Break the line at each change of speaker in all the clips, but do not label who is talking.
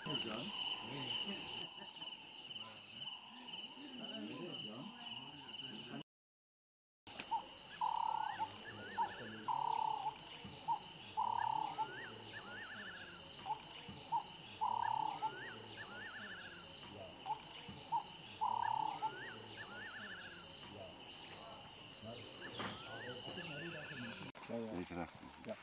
Ja.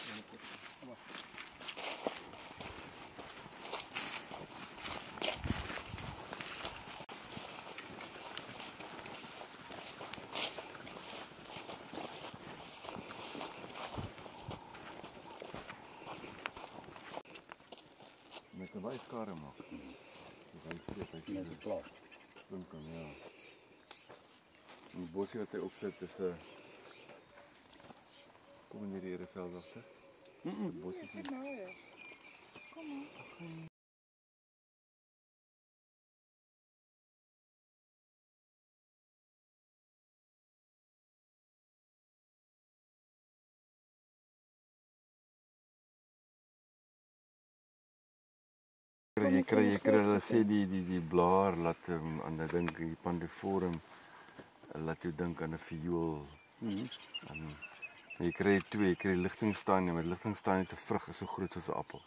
Met een wijskar maak.
Met een plaat.
Kan, ja. En die bosje wat hy opzet is kom in hierdie veld af, hè? Bosjes nie.
Kom maar.
Jy kry hulle sê die blaar laat aan die dink die pandiforum laat jou dink aan 'n viool. Jy kry twee, jy kry ligtingstein en met ligtingstein se vrug is so groot soos 'n appel.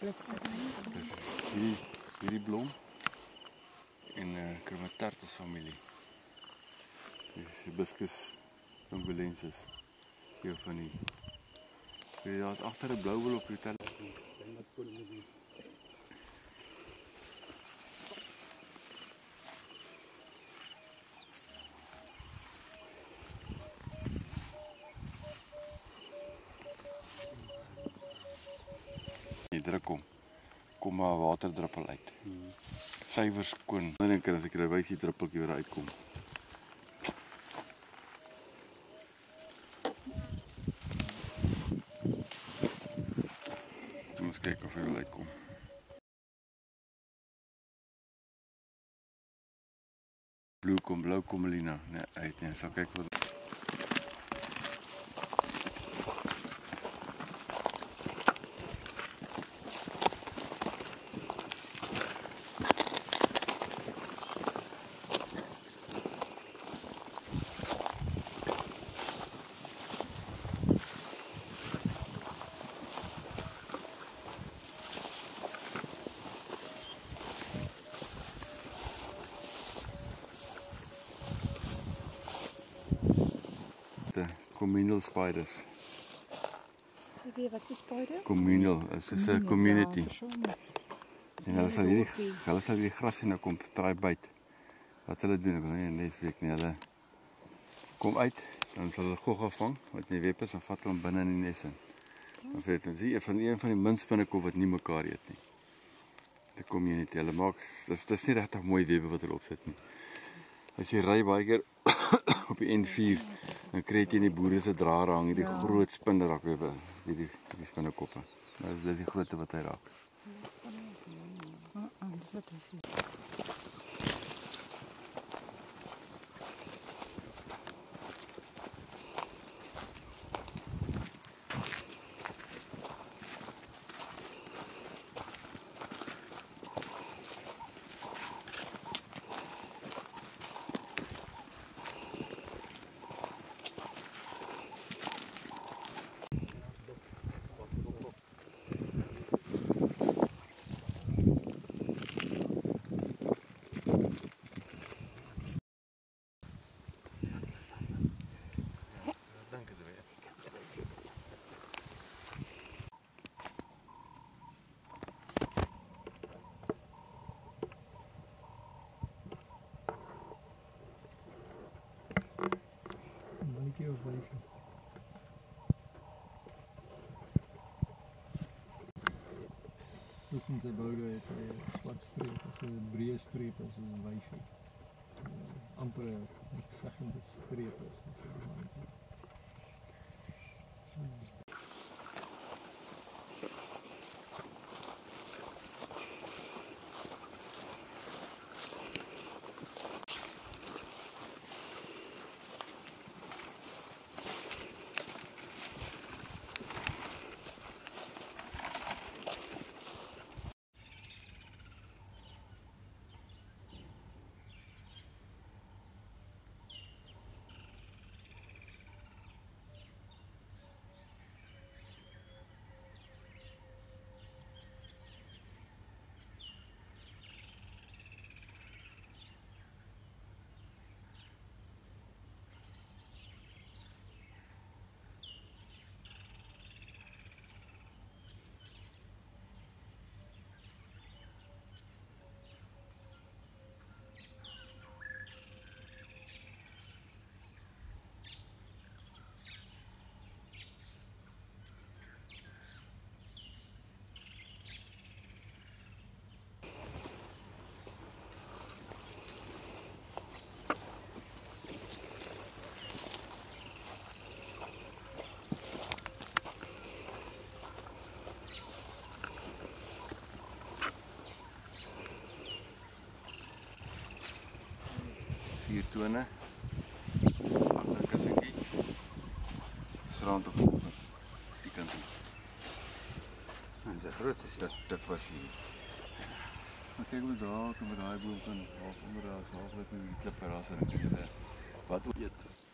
Hierdie blom en Coertze familie. Hibiscus ungulensis. Hier van die. Daar is agter 'n blou wil op die tel. Druk kom maar waterdruppel uit. Suiwer skoon. Dan dink ek as ek 'n wyfie druppeltjie weer uitkom. Ons kyk of hy wil uitkom. Blou kom Melina. Nee, uit nie. Sal kyk wat communal spiders.
Wat is 'n spider?
Communal, is 'n community. En hulle sal hierdie gras en kom draai byt. Wat hulle doen, ek wil nie net weet nie, hulle kom uit, dan sal hulle gogga vang, wat in die web is, en vat hom binne in die nes in. Dan weet jy, een van die minste binnekop wat nie mekaar eet nie. Die community, hulle maak, dis nie regtig mooi webe wat hulle opsit nie. As jy ry baie keer op die N4, dan kry jy in die boere se draer hang die groot spinnerakwewe, die spinnekoppe. Dis die grootte wat hy raak.
Tussen sy boude het hy 'n swart streep, as 'n breë streep as 'n wyfie. Amper 'n seggende streep as 'n wyfie. Vier tone, agter kussentjie, is rand op die kant toe. En dis 'n groot sessie. Dit was hier. Maar kyk hoe daar kom met daai boom van half onder daar, half net met die klippe rasse en wat eet.